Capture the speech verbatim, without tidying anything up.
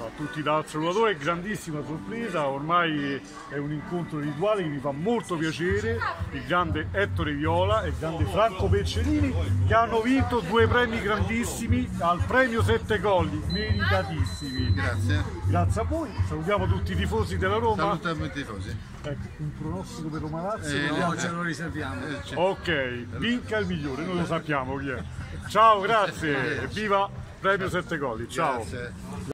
Ciao a tutti da Salvatore, grandissima sorpresa, ormai è un incontro rituale che mi fa molto piacere, il grande Ettore Viola e il grande Franco Peccerini che hanno vinto due premi grandissimi al premio Sette Colli, meritatissimi. Grazie. Grazie a voi, salutiamo tutti i tifosi della Roma. Salutiamo i tifosi. Ecco, un pronostico per Roma Lazio? Eh, no, ce lo riserviamo. Eh, ok, vinca il migliore, noi lo sappiamo chi è. Ciao, grazie, e viva Premio Sette Colli, ciao. Grazie.